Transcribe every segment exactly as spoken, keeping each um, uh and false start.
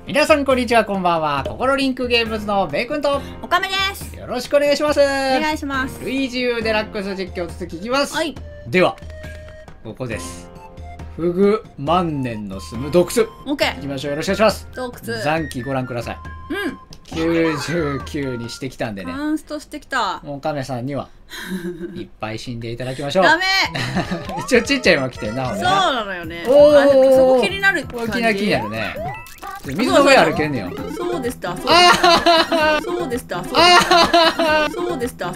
皆さんこんにちは、こんばんは。ココロリンクゲームズのベイ君とおかめです。 よろしくお願いします。おお願いします。 ルイージ U デラックス実況続きいきます。 はい。 ではここです。フグ万年の住む洞窟オッケー。 行きましょう。よろしくお願いします。 洞窟。 残機ご覧ください。 うん。 きゅうじゅうきゅうにしてきたんでね、 マンストしてきた。 もうカメさんにはいっぱい死んでいただきましょう。 ダメ。 一応ちっちゃいのが来てんな。 そうなのよね。 おーあそこ気になる感じ。 気になる気になるね。水の上歩けんねよ。 そうでした。そうでした。そうでした。そうでした。そうでした。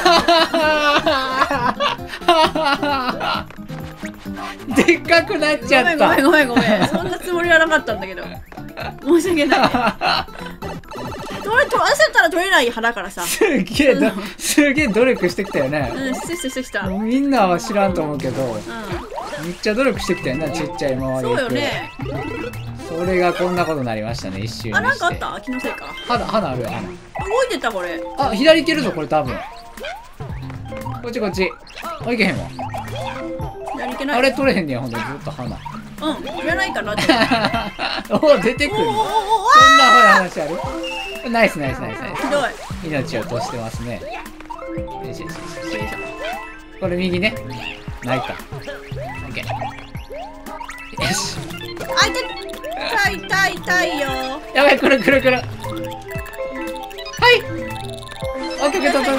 でっかくなっちゃった。 ごめんごめんごめんごめん。そんなつもりはなかったんだけど。申し訳ない。取れ取らせたら取れない腹からさ。 すげえどすげえ努力してきたよね。 うん、してしてしてきた。 みんなは知らんと思うけど、 うん。 めっちゃ努力してきたよな、ちっちゃいままで。 そうよね。 それがこんなことになりましたね、一瞬にして。 あ、なんかあった？気のせいか。 花花あるよ、花。 動いてたこれ。 あ、左行けるぞこれ多分。こっちこっち。あ、いけへんわ。 左行けない。 あれ取れへんねや、ほんとずっと花。 うん、いらないかなって。 お、出てくる。そんな話ある？ナイスナイスナイスナイス。 ひどい。 命を落としてますね。よしよしよし。これ右ね。ないか。オッケー。よし。 あ、痛い痛い痛いよ。 やばい、くるくるくる。はい。オッケーオッケー、取った取った取った。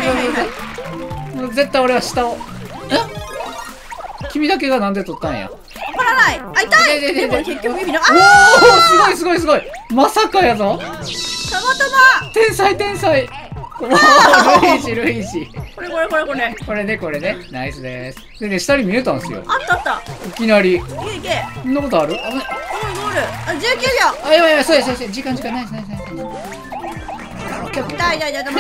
もう絶対俺は下を。え？君だけがなんで取ったんや。 わからない。あ、痛い。でも結局指の。あおお、すごいすごいすごい。まさかやぞ。 たまたま。 天才天才。おお、ルイージルイージ。 これこれこれこれ。 これねこれね、ナイスです。でね、下に見えたんですよ。 あったあった。 いきなり。 いけいけ。 そんなことある？あ、 ゴールゴール。あ、じゅうきゅうびょう。 あ、やばいやばい、そうですそうです。時間時間ないですないですないです。 痛い痛い痛い痛い。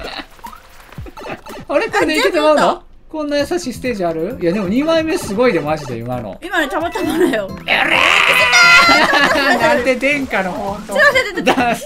あれこれでいけてまうの？こんな優しいステージある？いやでもにまいめすごいでマジで今の。 今ねたまたまだよ。 やれー！なんで殿下の方と。 ちょっと待って待って待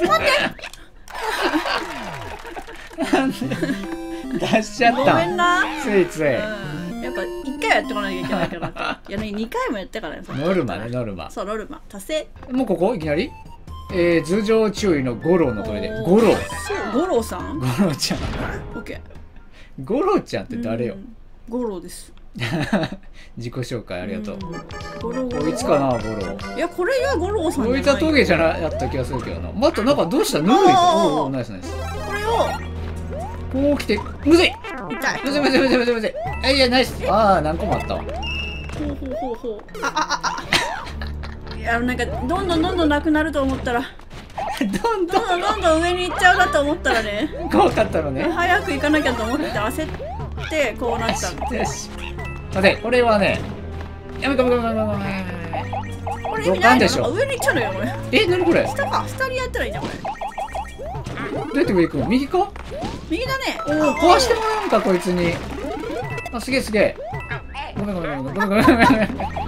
って。 出しちゃった。 ごめんな。 ついつい。 やっぱ一回はやってこなきゃいけないから。いやね、二回もやったからね。 ノルマね、ノルマ。 そう、ノルマ達成。 もうここいきなり？えー、頭上注意の五郎の声で。五郎。 そう、五郎さん？ 五郎ちゃん。 オッケー。 五郎ちゃんって誰よ？ 五郎です。 自己紹介ありがとう。 五郎。 こいつかな、五郎。 いや、これが五郎さん。 こいつは峠じゃなやった気がするけどな。またなんかどうした？ぬるいぞ。おお、ナイスナイス。 これを。 こう来て、むずい。 痛い。 むずいむずいむずいむずいむずい。あ、いや、ナイス。ああ、何個もあったわ。 ほうほうほうほう。ああああ。いや、なんか、どんどんどんどんなくなると思ったら。 どんどん。 どんどんどんどん上に行っちゃうなと思ったらね。 怖かったのね。 早く行かなきゃと思って焦ってこうなったの。 よし。待て、これはね。やめごめんごめんごめんごめん。 これ意味ないの？上に行っちゃうのよ、これ。 え、なにこれ？ 下か、下にやったらいいじゃん、これ。 どうやって上行くの？右か？ 右だね。 おお、壊してもらうんか、こいつに。あ、すげえすげえ。ごめんごめんごめんごめんごめんごめん。 こ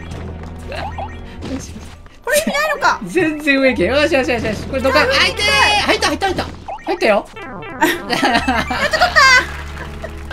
れ意味ないのか。 全然上行け。よしよしよしよし。これどか。あ、いてー。入った入った入った。入ったよ。 やっと取った。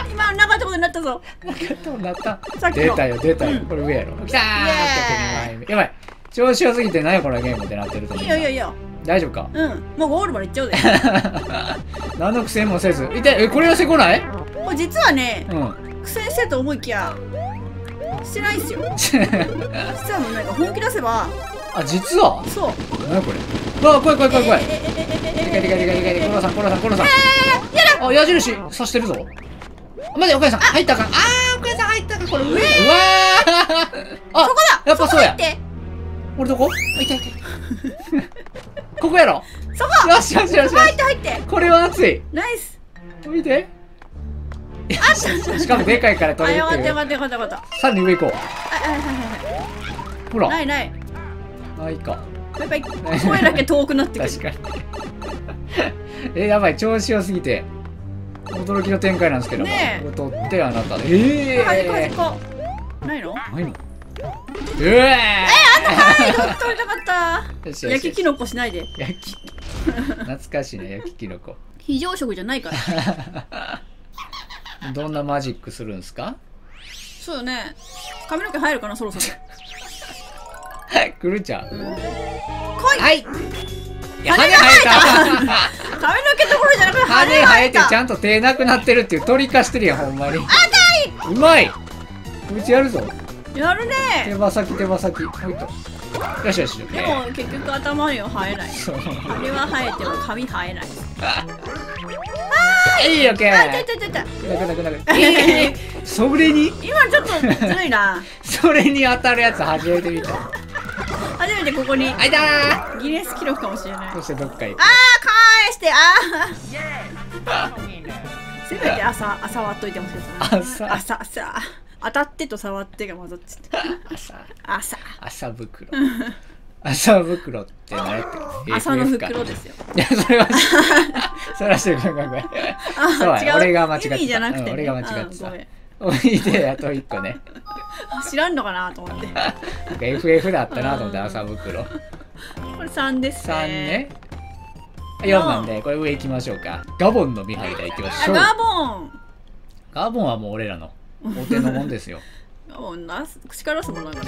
今なかったことになったぞ。 なかったことになった。 さっきの出たよ出たよ。これ上やろ。きたー。やばい。調子良すぎて何やこのゲームってなってると思う。 いいよいいよいいよ。 大丈夫か？ うん。もうゴールまで行っちゃうで。 何の苦戦もせず。いて、え、これはせこない？ これ実はね、 うん。 苦戦してると思いきやしてないっすよ。実はもうなんか本気出せば。 あ、実は？ そう。 何これ？うわ、怖い怖い怖い怖い。でかいでかいでかいでかい。コロさんコロさんコロさん。あ、矢印刺してるぞ。待て、お母さん入ったか。あー、お母さん入ったか。これ上。うわー。あ、 そこだ。 やっぱそうや。 そこ入って。 俺どこ？あ、いたいた。ここやろ。 そこ。 よしよしよし。 入って入って。 これは熱い。 ナイス。 見て。 あった。 しかもでかいから取あ、 れるっていう。 よかったよかったよかったよかった。 さらに上行こう。 はいはいはいはい。 ほら。 ないない。 あ、いいか。 やっぱり声だけ遠くなってくる。 確かに。え、やばい、調子良すぎて。驚きの展開なんですけども。 ねえ。 取ってあなた。ええ。 端っこ端っこ。ないの？ ないの？うえー。 え、あとはい取りたかった。 よしよしよし。 焼きキノコしないで。 焼き。懐かしいね、焼きキノコ。 非常食じゃないから。 どんなマジックするんですか？ そうよね。髪の毛入るかな、そろそろ。 来るちゃん。 来い。 はい。 いや羽生えた髪の毛どころじゃなくて羽羽生えてたちゃんと手なくなってるっていう鳥化してるやんほんまに。うまい。うちやるぞ。 やる手ね。 羽先手羽先ほいと。よしよし。 でも結局頭には生えない。 そう。 羽は生えても髪生えない。 いいよけ。 あ、痛い痛い痛い痛い。 なくなくなく。えー、それに今ちょっとずるいな。 それに当たるやつ初めて見た。 初めてここにあいたー。 ギネス記録かもしれない。 そしてどっか行く。 あー返してあーせめて朝朝割っといてほしいですね。 朝朝朝当たってと触ってが混ざってた。 朝朝朝袋。朝袋って何やってる？ 朝のエフエフ か袋ですよ。 いやそれはそらしてるごめんごめん。そうや俺が間違ってた。 意味じゃなくてね、 うん俺が間違ってたあごめん。 おいであと一個ね。 知らんのかなと思って。 なんか エフエフ だったなと思って朝袋。 これ三ですね。 さんね。よんなんでこれ上行きましょうか。ガボンの見張りで行きましょう。 あガボン。 ガボンはもう俺らのお手のもんですよ。 ガボンな口からすもんなんかね。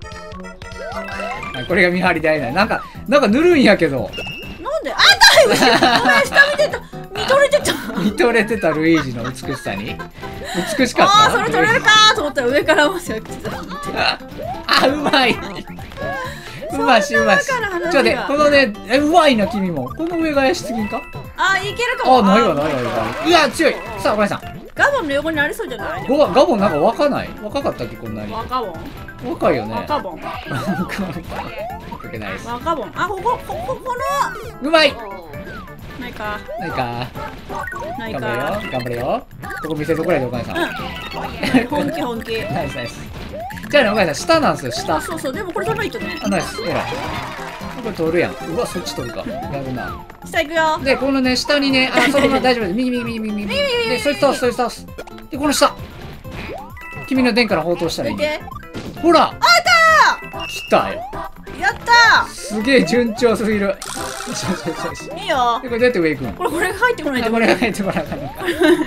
これが見張り台だ。なんかなんかぬるいんやけど。 なんで？あだいぶ。ごめん下見てた。見とれてた。 見とれてたルイージの美しさに美しかった。 ああそれ取れるかーと思ったら上からもし来てた。 あうまい。うましうまし。ちょっと待ってこのねえうまいな君もこの上が怪しすぎんか？ あーいけるかも。 あないわないわないわ。いや強い。さあおかえさん。 ガボンの横にありそうじゃない？ ガボンガボンなんか若ない？若かったっけこんなに？ 若ボン。 若いよね。 若ボン。 かけないです。 若ボン。あこここここの。 うまい。 ないか。 ないか。 ない頑張れよか。 頑張れよ。ここ見せとこれでおかえさん。 うん。本気本気。 ナイスナイス。じゃあねおかえさん下なんですよ下。 そうそうでもこれ取らないとね。 あナイス。ほら。これ取るやん。うわそっち取るか。やるな。 下行くよ。 でこのね下にねあそのまま大丈夫です。右右右右右右。でそいつ倒すそいつ倒す。でこの下。君の殿から宝刀したらいいね。ほら。あったー。来たよ。 やったすげえ順調すぎる。よしよしよしよし。 ー。いいよで。これどうやって上行くの？ これこれが入ってこないと。 あこれが入ってこなかったのか。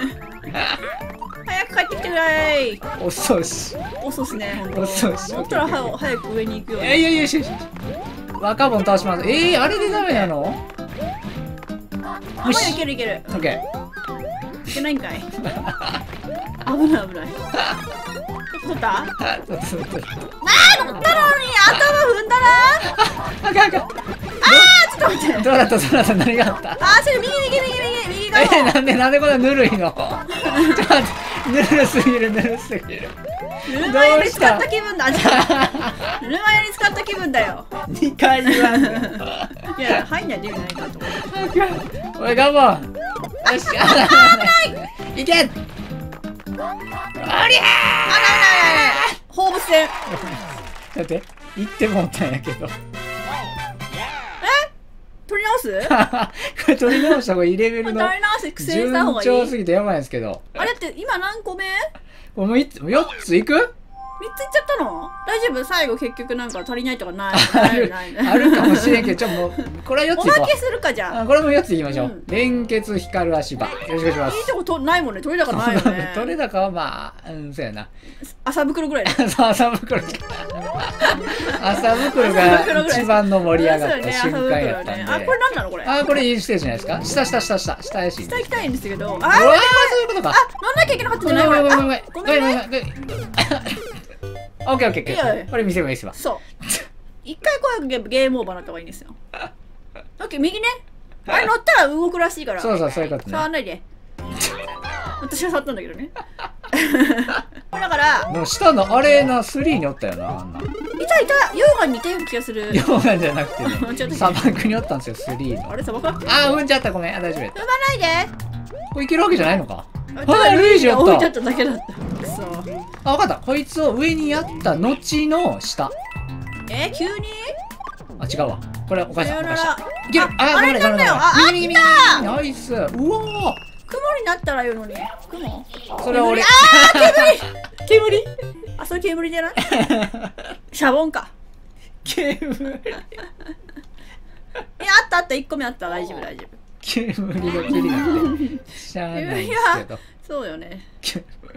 早く帰ってきてくれい。 遅いし。 遅っすね。ほんと。 遅いし。 もっとら早早く上に行くよ。 えいやいやよしよしよし。若ボン倒します。えー、あれでダメなの？ あまだいけるいける。 オッケいけないんかい。危ない危ない。取った？あー。ちょっとちょっとー取ったのに頭踏んだな。 あかんあかん。 あーちょっと待って。 どうだったどうだった何があった？ あーそれ右右右右右側。 えー、なんでなんでこんなぬるいの？ちょっと待ってぬるすぎるぬるすぎる。 ぬるま湯に使った気分だ。じゃあぬるま湯に使った気分だよ。 にかい言わんの。 いや入んないで意味ないかと思って。 おいガボン。よし。危ない。いけ。おりゃー。 あらららら放物線。 だって行ってもったんやけど。 取り直す？ これ取り直した方がいいレベルの取り直す苦戦した順方がいい。 調すぎてやばいんですけど。 あれって今何個目？ これもよっついく？ みっついっちゃったの？大丈夫？最後結局なんか足りないとかない？ あるないないあるかもしれんけどちょっともうこれはよっついこう。 おまけするかじゃあ。 あこれもよっついきましょう。 うん連結光る足場。よろしくお願いします。 いいとことないもんね。取れ高ないよね。 取れ高はまあうんそうやな。 麻袋ぐらいね。 そう朝袋。朝袋が一番の盛り上がった瞬間やったんで。 あこれなんなのこれ？ あこれいいステージじゃないですか。下下下下下怪しい。 下行きたいんですけど。あーうわーそういうことか。 あ乗んなきゃいけなかったんじゃないこれ？ ごめんごめんごめんあごめんごめんごめんね。 ごめんごめん。オッケーオッケーオッケいいよいいよー。これ見せればいいっすわ。 そう。一回こうゲゲームオーバーになった方がいいんですよ。オッケー右ね。あれ乗ったら動くらしいから。 そうそうそういうことね。 触んないで。私は触ったんだけどね。だからもう下のアレーナスリーにおったよなあんな。 いたいた溶岩に似てる気がする。 溶岩じゃなくてちょっとね砂漠におったんですよスリーの。 あれ砂漠だっけ？ あーうんじゃったごめんあ大丈夫やった。 踏まないで。 これいけるわけじゃないのか。 ただルイージやった置いてあっただけだった。くそ。 あ分かったこいつを上にやった後の下。 えー、急に？ あ違うわこれお母さんお母さん。 あいけるああれなんだよ。あ右右右右ナイスうわー雲になったら言うのに。雲？ それは俺。 あー煙煙。あそれ煙じゃない？シャボンか。 煙いやあったあった一個目あった大丈夫大丈夫。 煙が気になってしゃあないんですけど。 そうよね。 煙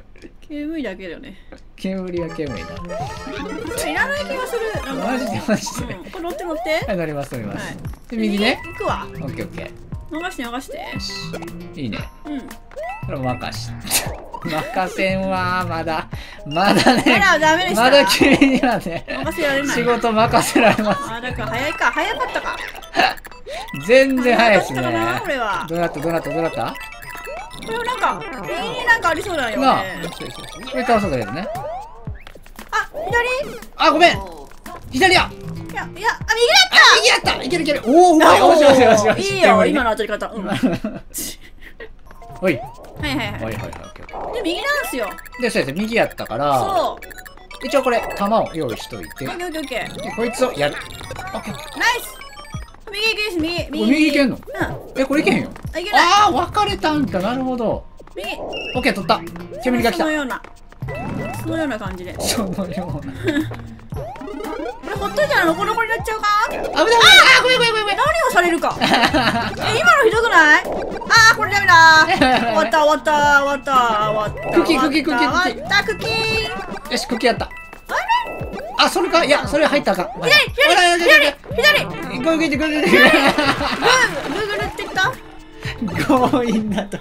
煙だけだよね。 煙は煙だ。 いらない気がする。なんかマジでマジで。 うん、これ乗って乗って。 はい、乗ります乗ります。 はいで、右ね。 行くわ。 オッケーオッケ逃して逃して。 ー。よし。いいね。 うん。 これ任し。任せんわまだ。まだね。 あら、ダメでした。 まだ君にはね。 任せられない。 仕事任せられます。 あ、だから早いか。早かったか。 全然早いですね。 早かったかなこれは。 どうなったどうなったどうなったこれなんか、右になんかありそうだよなあ。 ね。 そうそうそうこれ倒そうだけどね。 あ、左あ、ごめん左やいや、いや、あ、右だあ、右やったいけるいけるおお、うまいよしよしよしよしいいよ、今の当たり方。うん。はいおい。 はいはい。 はいはいはい。オッケーオッケで、右なんすよ。 ーで、そうやって右やったから、 そう。 一応これ、弾を用意しといて、 オッケーオッケーオッケー。 で、こいつをやる。オッケー。 ナイス右行けです、右。 これ右行けんのうん。 え、これいけへんよ。 あ、いけない。 ああ、分かれたんか。なるほど。 右。 オッケー、取った。煙が来たその。ような。そのような感じで。こそのような。危ないれほっといたらノコノコになっちゃうか危ない。ああ、ごめんごめんごめんごめん。 何をされるかえ、今のひどくないあー、これダメだ終わった終わった終わった終わったクキクキクキクキ終わったクキーよし、茎やった。あ、それかいや、それ入ったらあかん。 左左左左グ左ゴーギーゴーギーゴーギーーグーグルってきた強引だと。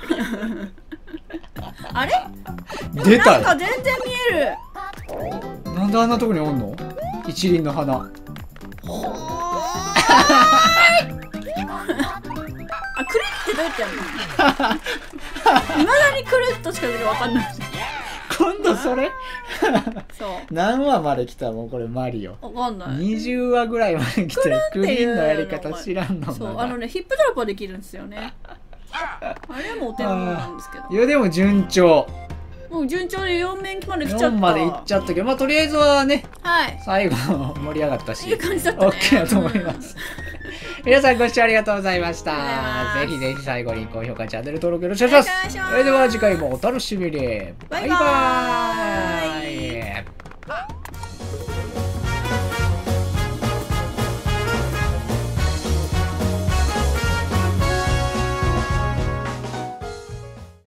あれ出たよ。 なんか全然見えるなんであんなとこにおんの一輪の花。 あ、くるってどうやってやるのいまだにくるっとしかわかんない今度それそう何話まで来たもんこれマリオ。 わかんないにじゅうわぐらいまで来てクリーンのやり方知らんの。 そう、あのね、ヒップドロップはできるんですよねあれはもうお手間なんですけどいやでも順調。 もう順調でよん面まで来ちゃったよんまで行っちゃったけど、まあとりあえずはね、 はい最後盛り上がったし、 いい感じだったね OK だと思います。皆さんご視聴ありがとうございました。 ありがとうございますぜひぜひ最後に高評価、チャンネル登録よろしくお願いします。 お願いしますそれでは次回もお楽しみに。 バイバーイバイバーイ